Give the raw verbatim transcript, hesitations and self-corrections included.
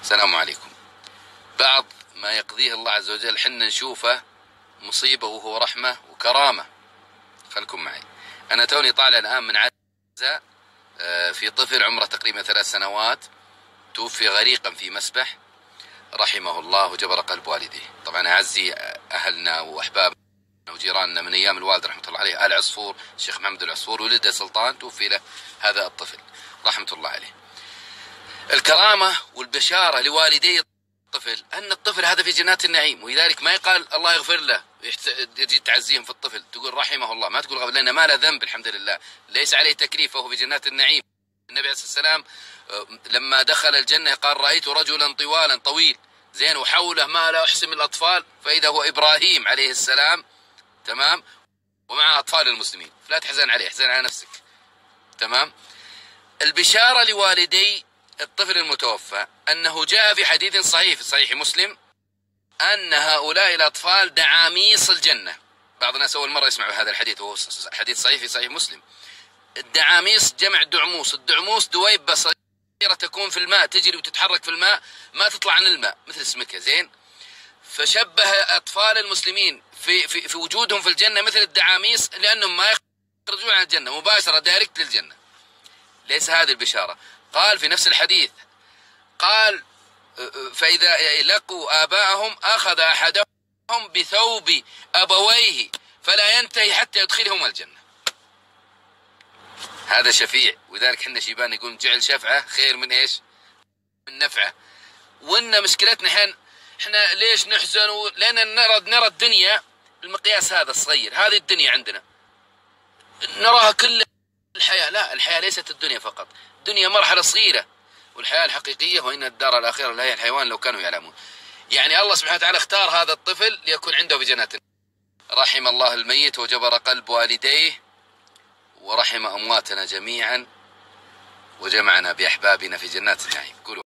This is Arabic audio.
السلام عليكم. بعض ما يقضيه الله عز وجل حنا نشوفه مصيبة وهو رحمة وكرامة. خلكم معي. أنا توني طالع الآن من عزة في طفل عمره تقريبا ثلاث سنوات توفي غريقا في مسبح رحمه الله وجبر قلب والديه. طبعا أعزي أهلنا وأحبابنا وجيراننا من أيام الوالد رحمة الله عليه، آل عصفور، الشيخ محمد العصفور، ولده سلطان توفي له هذا الطفل رحمة الله عليه. الكرامة والبشارة لوالدي الطفل أن الطفل هذا في جنات النعيم، ولذلك ما يقال الله يغفر له يجي تعزيهم في الطفل تقول رحمه الله، ما تقول غفر، لأنه ما له ذنب الحمد لله، ليس عليه تكليف وهو في جنات النعيم. النبي عليه الصلاة والسلام لما دخل الجنة قال رأيت رجلا طوالا طويل زين وحوله ما لا أحسن من الأطفال، فإذا هو إبراهيم عليه السلام، تمام، ومع أطفال المسلمين، فلا تحزن عليه، احزن على نفسك، تمام. البشارة لوالدي الطفل المتوفى أنه جاء في حديث صحيح في صحيح مسلم أن هؤلاء الأطفال دعاميص الجنة. بعض الناس أول مرة يسمعوا هذا الحديث، وهو حديث صحيح في صحيح مسلم. الدعاميص جمع دعموس، الدعموس دويبة صغيرة تكون في الماء، تجري وتتحرك في الماء، ما تطلع عن الماء مثل اسمكها، زين. فشبه أطفال المسلمين في, في, في وجودهم في الجنة مثل الدعاميص، لأنهم ما يخرجون عن الجنة مباشرة دايركت للجنة. ليس هذه البشارة. قال في نفس الحديث، قال فإذا لقوا آباءهم أخذ أحدهم بثوب أبويه فلا ينتهي حتى يدخلهم الجنة. هذا شفيع، وذلك حنا شيبان يقول جعل شفعه خير من إيش؟ من نفعه. وإن مشكلتنا حين إحنا ليش نحزن؟ لأن نرى نرى الدنيا المقياس هذا الصغير، هذه الدنيا عندنا نراها كل الحياة. لا، الحياة ليست الدنيا فقط، الدنيا مرحلة صغيرة، والحياة الحقيقية وإن الدار الآخرة لا هي الحيوان لو كانوا يعلمون. يعني الله سبحانه وتعالى اختار هذا الطفل ليكون عنده في جنات. رحم الله الميت وجبر قلب والديه، ورحم أمواتنا جميعا، وجمعنا بأحبابنا في جنات النعيم. قولوا